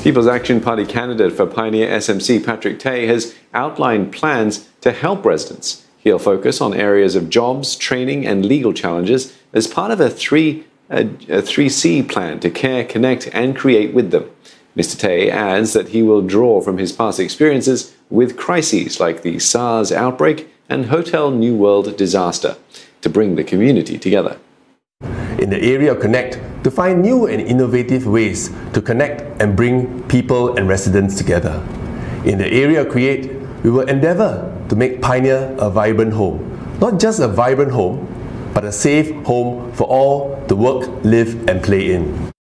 People's Action Party candidate for Pioneer SMC, Patrick Tay, has outlined plans to help residents. He'll focus on areas of jobs, training and legal challenges as part of a 3C plan to care, connect and create with them. Mr. Tay adds that he will draw from his past experiences with crises like the SARS outbreak and Hotel New World disaster to bring the community together. In the area of Connect, to find new and innovative ways to connect and bring people and residents together. In the area of Create, we will endeavour to make Pioneer a vibrant home. Not just a vibrant home, but a safe home for all to work, live and play in.